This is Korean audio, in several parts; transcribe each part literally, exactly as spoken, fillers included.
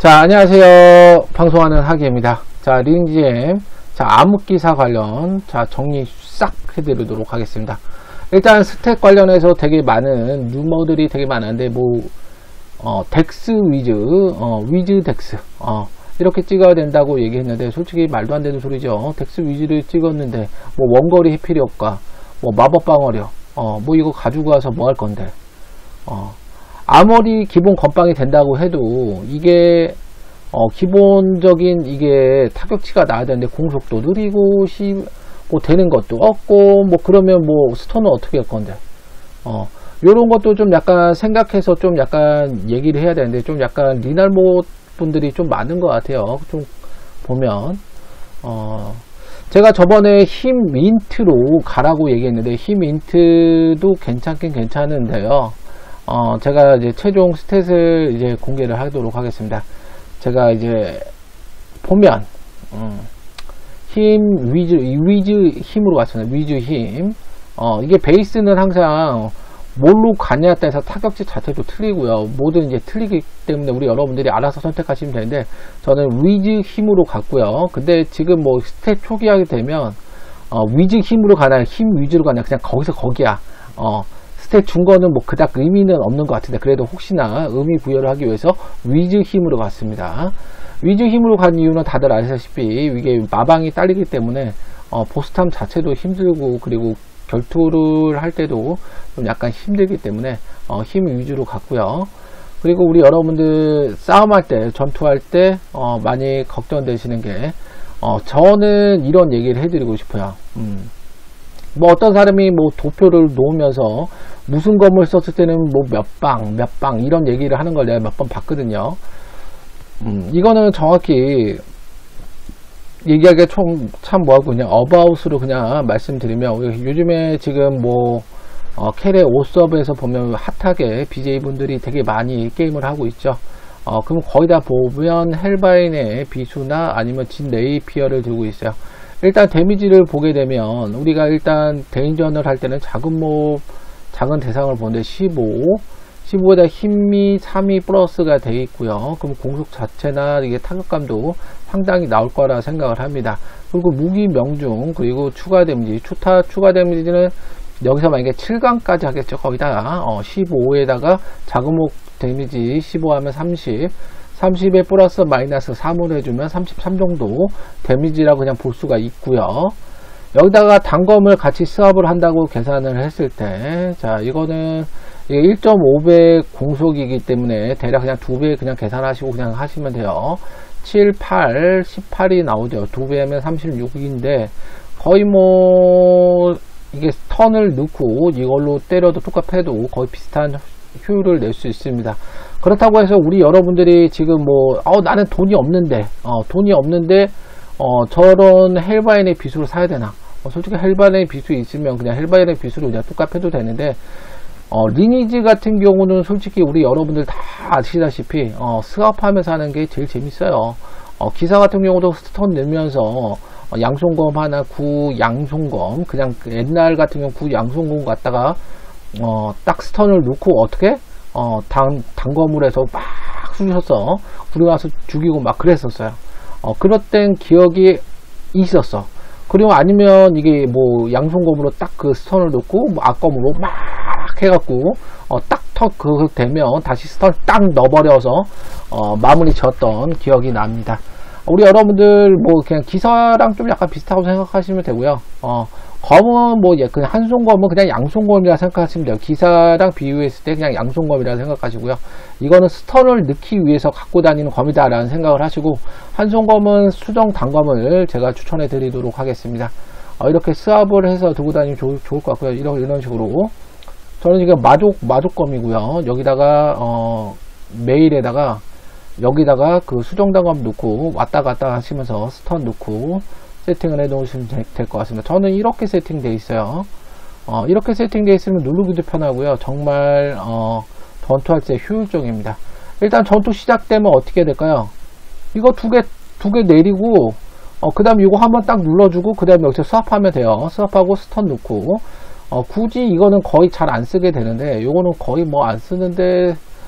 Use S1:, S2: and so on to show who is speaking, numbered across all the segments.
S1: 자, 안녕하세요. 방송하는 하기입니다. 자, 링지엠, 자, 암흑기사 관련, 자, 정리 싹 해드리도록 하겠습니다. 일단 스택 관련해서 되게 많은 루머들이 되게 많은데, 뭐, 어, 덱스 위즈, 어, 위즈 덱스, 어, 이렇게 찍어야 된다고 얘기했는데, 솔직히 말도 안 되는 소리죠. 덱스 위즈를 찍었는데, 뭐, 원거리 해필이 효과, 뭐, 마법 방어력, 어, 뭐, 이거 가지고 와서 뭐 할 건데, 어, 아무리 기본 건빵이 된다고 해도 이게 어, 기본적인 이게 타격치가 나야 되는데 공속도 느리고 시, 뭐 되는 것도 없고 뭐 그러면 뭐 스톤은 어떻게 할 건데 어, 요런 것도 좀 약간 생각해서 좀 약간 얘기를 해야 되는데 좀 약간 리날모 분들이 좀 많은 것 같아요. 좀 보면 어, 제가 저번에 힘 민트로 가라고 얘기했는데 힘 민트도 괜찮긴 괜찮은데요. 어, 제가 이제 최종 스탯을 이제 공개를 하도록 하겠습니다. 제가 이제 보면, 음, 힘, 위즈, 위즈 힘으로 갔습니다. 위즈 힘. 어, 이게 베이스는 항상 뭘로 가냐에 따라서 타격치 자체도 틀리고요. 모든 이제 틀리기 때문에 우리 여러분들이 알아서 선택하시면 되는데, 저는 위즈 힘으로 갔고요. 근데 지금 뭐 스탯 초기하게 되면, 어, 위즈 힘으로 가나, 힘 위즈로 가나, 그냥 거기서 거기야. 어, 스탯 준 거는 뭐 그닥 의미는 없는 것 같은데 그래도 혹시나 의미 부여를 하기 위해서 위즈 힘으로 갔습니다. 위즈 힘으로 간 이유는 다들 아시다시피 이게 마방이 딸리기 때문에 어, 보스탐 자체도 힘들고 그리고 결투를 할 때도 좀 약간 힘들기 때문에 어, 힘 위주로 갔고요. 그리고 우리 여러분들 싸움할 때 전투할 때 어, 많이 걱정되시는 게 어, 저는 이런 얘기를 해드리고 싶어요. 음. 뭐 어떤 사람이 뭐 도표를 놓으면서 무슨 검을 썼을 때는 뭐 몇 방, 몇 방 이런 얘기를 하는 걸 내가 몇 번 봤거든요. 음, 이거는 정확히 얘기하기가 좀 참 뭐하고 그냥 어바웃으로 그냥 말씀드리면 요즘에 지금 뭐 어, 캐레 오섭에서 보면 핫하게 비제이 분들이 되게 많이 게임을 하고 있죠. 어, 그럼 거의 다 보면 헬바인의 비수나 아니면 진 레이피어를 들고 있어요. 일단 데미지를 보게 되면 우리가 일단 대인전을 할 때는 작은 몹 작은 대상을 보는데 십오 십오에다 힘이 삼이 플러스가 되어 있고요. 그럼 공속 자체나 이게 타격감도 상당히 나올 거라 생각을 합니다. 그리고 무기 명중 그리고 추가 데미지 추타 추가 데미지는 여기서 만약에 칠 강까지 하겠죠. 거기다가 어, 십오에다가 작은 몹 데미지 십오 하면 삼십 삼십에 플러스 마이너스 삼을 해주면 삼십삼 정도 데미지라고 그냥 볼 수가 있고요. 여기다가 단검을 같이 스왑을 한다고 계산을 했을 때, 자, 이거는 일 점 오 배 공속이기 때문에 대략 그냥 두 배 그냥 계산하시고 그냥 하시면 돼요. 칠, 팔, 십팔이 나오죠. 두 배면 삼십육인데 거의 뭐 이게 턴을 넣고 이걸로 때려도 똑같아도 거의 비슷한 효율을 낼 수 있습니다. 그렇다고 해서 우리 여러분들이 지금 뭐 어, 나는 돈이 없는데 어, 돈이 없는데 어, 저런 헬바인의 비수를 사야 되나? 어, 솔직히 헬바인의 비수 있으면 그냥 헬바인의 비수로 그냥 똑같아도 되는데 어, 리니지 같은 경우는 솔직히 우리 여러분들 다 아시다시피 어, 스왑하면서 하는 게 제일 재밌어요. 어, 기사 같은 경우도 스턴 내면서 어, 양손검 하나 구 양손검 그냥 옛날 같은 경우 구 양손검 갖다가 어, 딱 스턴을 놓고 어떻게 어, 단, 단검을 해서 막 쑤셔서 우리 와서 죽이고 막 그랬었어요. 어, 그랬던 기억이 있었어. 그리고 아니면 이게 뭐 양손검으로 딱 그 스턴을 놓고 뭐 악검으로 막 해갖고 어, 딱 턱 그거 되면 다시 스턴 딱 넣어버려서 어, 마무리 지었던 기억이 납니다. 우리 여러분들 뭐 그냥 기사랑 좀 약간 비슷하다고 생각하시면 되고요. 어, 검은 뭐 그냥 한손검은 그냥 양손검이라 생각하시면 돼요. 기사랑 비교했을 때 그냥 양손검이라 생각하시고요. 이거는 스턴을 넣기 위해서 갖고 다니는 검이다 라는 생각을 하시고 한손검은 수정 단검을 제가 추천해 드리도록 하겠습니다. 어, 이렇게 스왑을 해서 들고 다니면 좋, 좋을 것 같고요. 이런, 이런 식으로 저는 지금 마족 마족검이고요. 여기다가 어, 메일에다가 여기다가 그 수정 단검 넣고 왔다 갔다 하시면서 스턴 넣고 세팅을 해 놓으시면 될 것 같습니다. 저는 이렇게 세팅되어 있어요. 어, 이렇게 세팅되어 있으면 누르기도 편하고요. 정말 어, 전투할 때 효율적입니다. 일단 전투 시작되면 어떻게 될까요? 이거 두 개 두 개 내리고 어, 그 다음 이거 한번 딱 눌러주고 그 다음에 여기서 스왑하면 돼요. 스왑하고 스턴 넣고 어, 굳이 이거는 거의 잘 안 쓰게 되는데 요거는 거의 뭐 안 쓰는데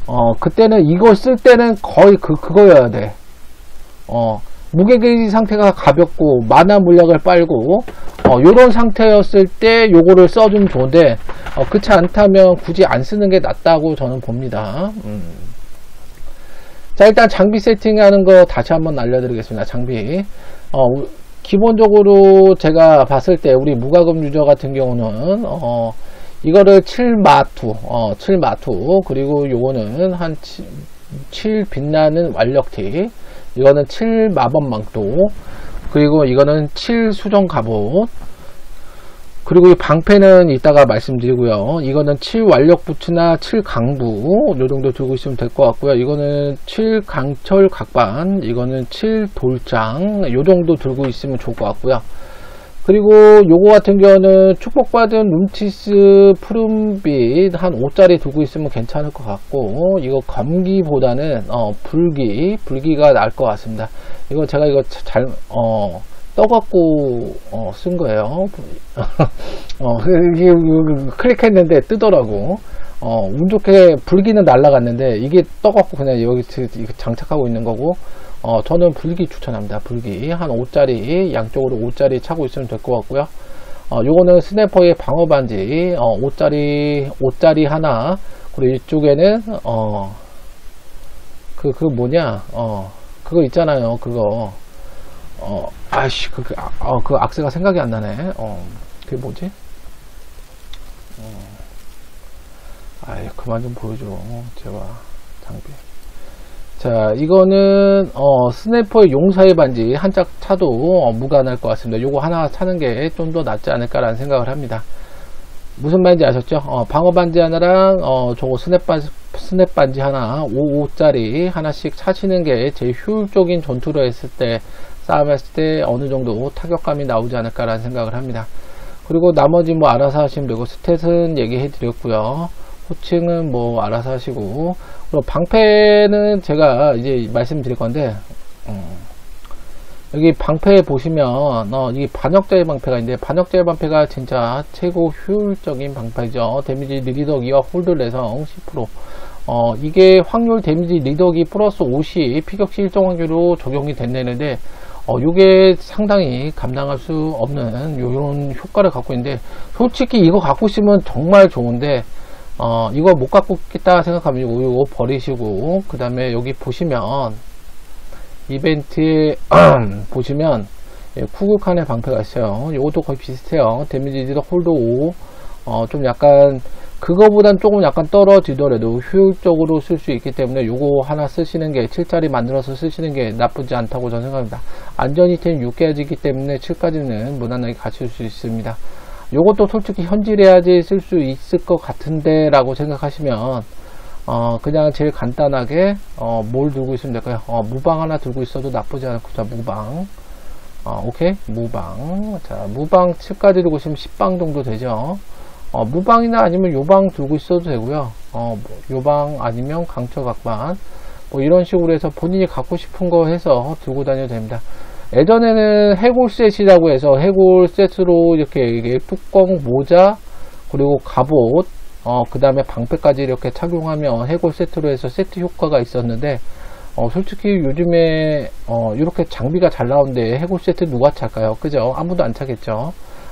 S1: 어, 그때는 이거 쓸 때는 거의 그, 그거여야 돼. 어, 무게 게이지 상태가 가볍고, 만화 물약을 빨고, 어, 요런 상태였을 때 요거를 써주면 좋은데, 어, 그렇지 않다면 굳이 안 쓰는 게 낫다고 저는 봅니다. 음. 자, 일단 장비 세팅하는 거 다시 한번 알려드리겠습니다. 장비. 어, 기본적으로 제가 봤을 때 우리 무과금 유저 같은 경우는, 어, 이거를 칠 마투, 어, 칠 마투, 그리고 요거는 한 칠 빛나는 완력티, 이거는 칠 마법망토, 그리고 이거는 칠 수정 갑옷, 그리고 이 방패는 이따가 말씀드리고요. 이거는 칠 완력 부츠나 칠 강부 요 정도 들고 있으면 될 것 같고요. 이거는 칠 강철 각반, 이거는 칠 돌장 요 정도 들고 있으면 좋을 것 같고요. 그리고 요거 같은 경우는 축복받은 룸티스 푸른빛 한 오 짜리 두고 있으면 괜찮을 것 같고, 이거 검기보다는 어 불기 불기가 나을 것 같습니다. 이거 제가 이거 잘 어 떠갖고 어 쓴 거예요. 어 이게 클릭했는데 뜨더라고. 어 운 좋게 불기는 날라갔는데 이게 떠갖고 그냥 여기 장착하고 있는 거고, 어, 저는 불기 추천합니다. 불기. 한 오 짜리, 양쪽으로 오 짜리 차고 있으면 될 것 같고요. 어, 요거는 스냅퍼의 방어 반지, 어, 오 짜리, 오 짜리 하나, 그리고 이쪽에는, 어, 그, 그 뭐냐, 어, 그거 있잖아요. 그거, 어, 아이씨, 그, 그, 아, 어, 그 악세가 생각이 안 나네. 어, 그게 뭐지? 어, 아이, 그만 좀 보여줘. 제발, 장비. 자, 이거는 어, 스냅퍼의 용사의 반지 한 짝 차도 어, 무관할 것 같습니다. 요거 하나 차는 게 좀 더 낫지 않을까라는 생각을 합니다. 무슨 반지 아셨죠? 어, 방어 반지 하나랑 어, 저거 스냅 반지, 스냅 반지 하나 오 짜리 하나씩 차시는 게 제일 효율적인 전투를 했을 때, 싸움했을 때 어느 정도 타격감이 나오지 않을까라는 생각을 합니다. 그리고 나머지 뭐 알아서 하시면 되고, 스탯은 얘기해 드렸고요. 호칭은 뭐 알아서 하시고, 그리고 방패는 제가 이제 말씀드릴 건데, 음, 여기 방패 보시면 어, 이 반역자의 방패가 있는데, 반역자의 방패가 진짜 최고 효율적인 방패죠. 데미지 리더기와 홀드 내성 십 퍼센트, 어, 이게 확률 데미지 리더기 플러스 오십 피격시 일정 확률로 적용이 된다는데, 어, 요게 상당히 감당할 수 없는 요런 효과를 갖고 있는데, 솔직히 이거 갖고 있으면 정말 좋은데, 어, 이거 못 갖고 있겠다 생각하면 이거, 이거 버리시고, 그 다음에 여기 보시면, 이벤트에, 보시면, 예, 쿠구칸의 방패가 있어요. 이것도 거의 비슷해요. 데미지 리더 홀드 오, 어, 좀 약간, 그거보단 조금 약간 떨어지더라도 효율적으로 쓸 수 있기 때문에 요거 하나 쓰시는 게, 칠 짜리 만들어서 쓰시는 게 나쁘지 않다고 저는 생각합니다. 안전 이템 육 개이기 때문에 칠까지는 무난하게 가실 수 있습니다. 요것도 솔직히 현질해야지 쓸 수 있을 것 같은데 라고 생각하시면, 어, 그냥 제일 간단하게, 어, 뭘 들고 있으면 될까요? 어, 무방 하나 들고 있어도 나쁘지 않고, 자, 무방. 어, 오케이? 무방. 자, 무방 칠까지 들고 있으면 십 방 정도 되죠. 어, 무방이나 아니면 요방 들고 있어도 되고요. 어, 뭐 요방 아니면 강철 각반. 뭐 이런 식으로 해서 본인이 갖고 싶은 거 해서 들고 다녀도 됩니다. 예전에는 해골 셋이라고 해서 해골 셋으로 이렇게, 이렇게 뚜껑 모자, 그리고 갑옷, 어, 그 다음에 방패까지 이렇게 착용하면 해골 세트로 해서 세트 효과가 있었는데, 어, 솔직히 요즘에, 어, 이렇게 장비가 잘 나오는데 해골 세트 누가 찰까요? 그죠? 아무도 안 차겠죠?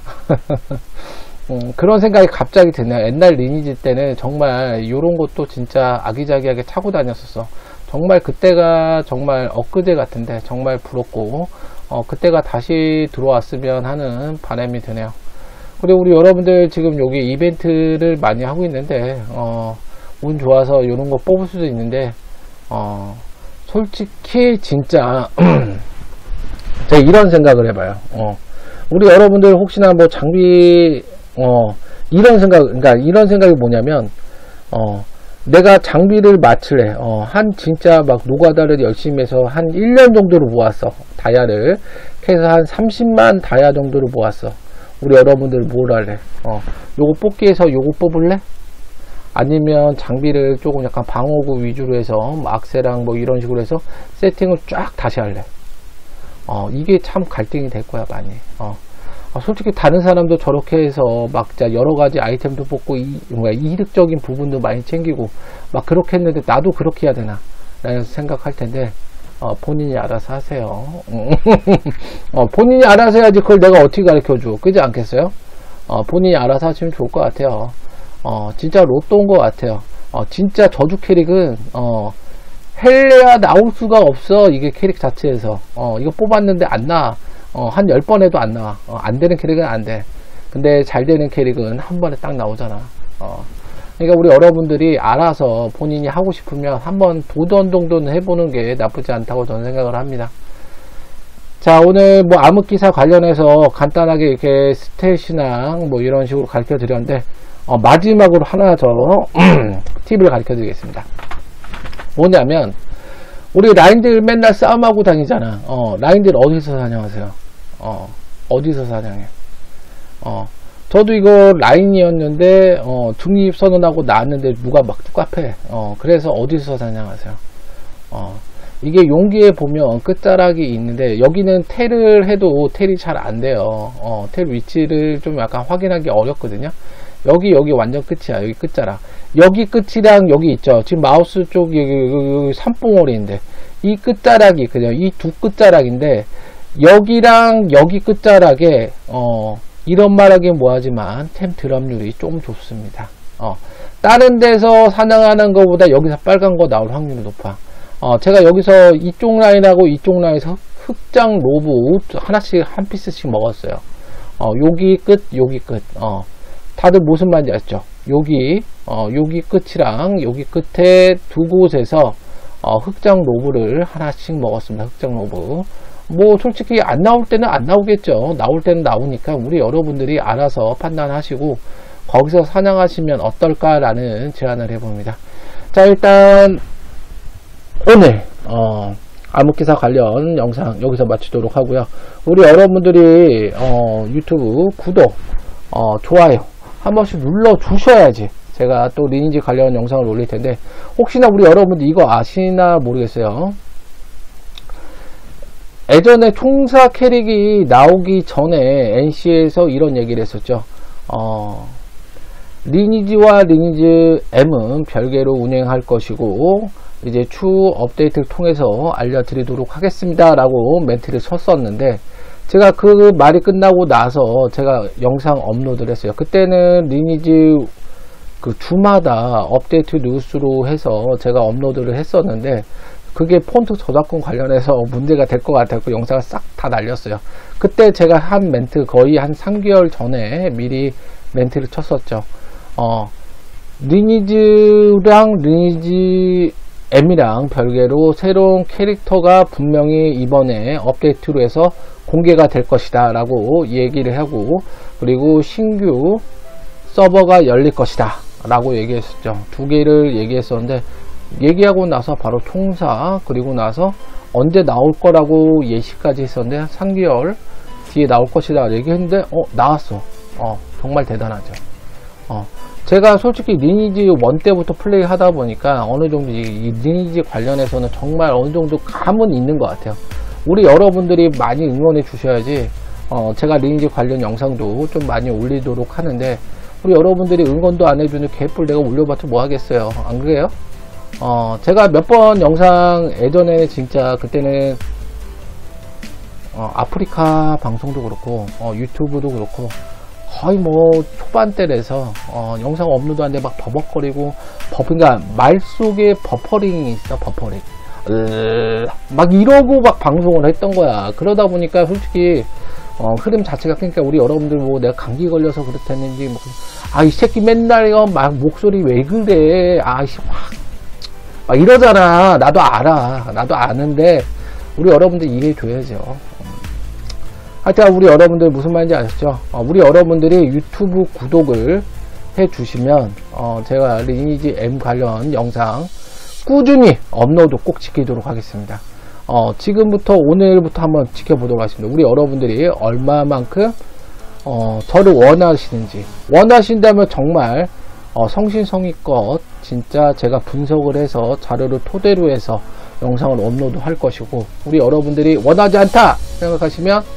S1: 음, 그런 생각이 갑자기 드네요. 옛날 리니지 때는 정말 이런 것도 진짜 아기자기하게 차고 다녔었어. 정말 그때가 정말 엊그제 같은데 정말 부럽고, 어, 그때가 다시 들어왔으면 하는 바람이 드네요. 그리고 우리 여러분들 지금 여기 이벤트를 많이 하고 있는데, 어, 운 좋아서 이런 거 뽑을 수도 있는데, 어, 솔직히 진짜 제가 이런 생각을 해봐요. 어, 우리 여러분들 혹시나 뭐 장비, 어, 이런 생각, 그러니까 이런 생각이 뭐냐면, 어, 내가 장비를 맞출래. 어, 한 진짜 막 노가다를 열심히 해서 한 일 년 정도로 모았어. 다이아를. 그래서 한 삼십만 다이아 정도로 모았어. 우리 여러분들 뭘 할래? 어, 요거 뽑기에서 요거 뽑을래? 아니면 장비를 조금 약간 방어구 위주로 해서 뭐 악세랑 뭐 이런 식으로 해서 세팅을 쫙 다시 할래? 어, 이게 참 갈등이 될 거야, 많이. 어. 아, 솔직히 다른 사람도 저렇게 해서 막 진짜 여러 가지 아이템도 뽑고 이, 뭐야, 이득적인 부분도 많이 챙기고 막 그렇게 했는데 나도 그렇게 해야 되나 라는 생각할 텐데 어, 본인이 알아서 하세요. 어, 본인이 알아서 해야지 그걸 내가 어떻게 가르쳐줘. 그지 않겠어요? 어, 본인이 알아서 하시면 좋을 것 같아요. 어, 진짜 로또인 것 같아요. 어, 진짜 저주 캐릭은 어, 헬레야 나올 수가 없어. 이게 캐릭 자체에서 어, 이거 뽑았는데 안 나와. 어, 한 열 번 해도 안 나와. 어, 안 되는 캐릭은 안 돼. 근데 잘 되는 캐릭은 한 번에 딱 나오잖아. 어. 그러니까 우리 여러분들이 알아서 본인이 하고 싶으면 한번 도전 정도는 해보는 게 나쁘지 않다고 저는 생각을 합니다. 자, 오늘 뭐 암흑기사 관련해서 간단하게 이렇게 스탯이나 뭐 이런 식으로 가르쳐 드렸는데 어, 마지막으로 하나 더 팁을 가르쳐 드리겠습니다. 뭐냐면 우리 라인들 맨날 싸움하고 다니잖아. 어, 라인들 어디서 사냥하세요? 어, 어디서 사냥해? 어, 저도 이거 라인이었는데, 어, 중립 선언하고 나왔는데 누가 막 뚝갑해. 어, 그래서 어디서 사냥하세요? 어, 이게 용기에 보면 끝자락이 있는데, 여기는 텔을 해도 텔이 잘 안 돼요. 어, 텔 위치를 좀 약간 확인하기 어렵거든요. 여기, 여기 완전 끝이야. 여기 끝자락. 여기 끝이랑 여기 있죠. 지금 마우스 쪽 여기, 여기 산봉우리인데, 이 끝자락이, 그죠? 이 두 끝자락인데, 여기랑 여기 끝자락에, 어, 이런 말하기엔 뭐하지만 템 드랍률이 좀 좋습니다. 어, 다른 데서 사냥하는 것보다 여기서 빨간 거 나올 확률이 높아. 어, 제가 여기서 이쪽 라인하고 이쪽 라인에서 흑장 로브 하나씩 한 피스씩 먹었어요. 어, 여기 끝, 여기 끝. 어, 다들 무슨 말인지 아시죠? 여기, 어, 여기 끝이랑 여기 끝에 두 곳에서 어, 흑장 로브를 하나씩 먹었습니다. 흑장 로브. 뭐 솔직히 안 나올 때는 안 나오겠죠. 나올 때는 나오니까 우리 여러분들이 알아서 판단하시고 거기서 사냥하시면 어떨까라는 제안을 해봅니다. 자, 일단 오늘 어, 암흑기사 관련 영상 여기서 마치도록 하고요. 우리 여러분들이 어, 유튜브 구독, 어, 좋아요 한 번씩 눌러 주셔야지 제가 또 리니지 관련 영상을 올릴 텐데, 혹시나 우리 여러분들 이거 아시나 모르겠어요. 예전에 총사 캐릭이 나오기 전에 엔씨에서 이런 얘기를 했었죠. 어, 리니지와 리니지 M은 별개로 운행할 것이고 이제 추후 업데이트를 통해서 알려드리도록 하겠습니다 라고 멘트를 쳤었는데, 제가 그 말이 끝나고 나서 제가 영상 업로드를 했어요. 그때는 리니지 그 주마다 업데이트 뉴스로 해서 제가 업로드를 했었는데, 그게 폰트 저작권 관련해서 문제가 될 것 같아서 영상을 싹 다 날렸어요. 그때 제가 한 멘트 거의 한 삼 개월 전에 미리 멘트를 쳤었죠. 어, 리니지랑 리니지 M이랑 별개로 새로운 캐릭터가 분명히 이번에 업데이트로 해서 공개가 될 것이다 라고 얘기를 하고, 그리고 신규 서버가 열릴 것이다 라고 얘기했었죠. 두 개를 얘기했었는데, 얘기하고 나서 바로 총사, 그리고 나서 언제 나올 거라고 예시까지 했었는데 삼 개월 뒤에 나올 것이다 얘기했는데 어 나왔어. 어 정말 대단하죠. 어 제가 솔직히 리니지 일 때부터 플레이 하다 보니까 어느 정도 이, 이 리니지 관련해서는 정말 어느 정도 감은 있는 것 같아요. 우리 여러분들이 많이 응원해 주셔야지 어 제가 리니지 관련 영상도 좀 많이 올리도록 하는데, 우리 여러분들이 응원도 안 해주는 개뿔 내가 올려봤자 뭐 하겠어요. 안 그래요? 어, 제가 몇 번 영상 예전에 진짜 그때는 어, 아프리카 방송도 그렇고 어, 유튜브도 그렇고 거의 뭐 초반대라서 어, 영상 업로드 하는데 막 버벅거리고 버, 그러니까 말 속에 버퍼링이 있어. 버퍼링 으, 막 이러고 막 방송을 했던 거야. 그러다 보니까 솔직히 어, 흐름 자체가, 그러니까 우리 여러분들 뭐 내가 감기 걸려서 그렇다는지 뭐, 아 이 새끼 맨날 이거 막 목소리 왜 그래, 아이씨 확 막 이러잖아. 나도 알아. 나도 아는데 우리 여러분들 이해해줘야죠. 하여튼 우리 여러분들 무슨 말인지 아셨죠? 어, 우리 여러분들이 유튜브 구독을 해주시면 어, 제가 리니지 M 관련 영상 꾸준히 업로드 꼭 지키도록 하겠습니다. 어, 지금부터 오늘부터 한번 지켜보도록 하겠습니다. 우리 여러분들이 얼마만큼 어, 저를 원하시는지, 원하신다면 정말 어, 성신성의껏 진짜 제가 분석을 해서 자료를 토대로 해서 영상을 업로드 할 것이고, 우리 여러분들이 원하지 않다 생각하시면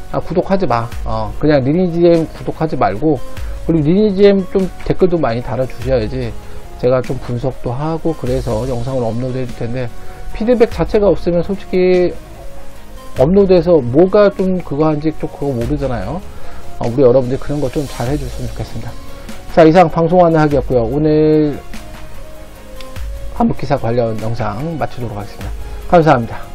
S1: 아, 구독하지 마. 어, 그냥 리니지엠 구독하지 말고, 그리고 리니지엠 좀 댓글도 많이 달아주셔야지 제가 좀 분석도 하고 그래서 영상을 업로드 해줄 텐데, 피드백 자체가 없으면 솔직히 업로드해서 뭐가 좀 그거 한지 좀 그거 모르잖아요. 어, 우리 여러분들 그런 거 좀 잘 해줬으면 좋겠습니다. 자, 이상 방송하는 학이었고요. 오늘 암흑기사 관련 영상 마치도록 하겠습니다. 감사합니다.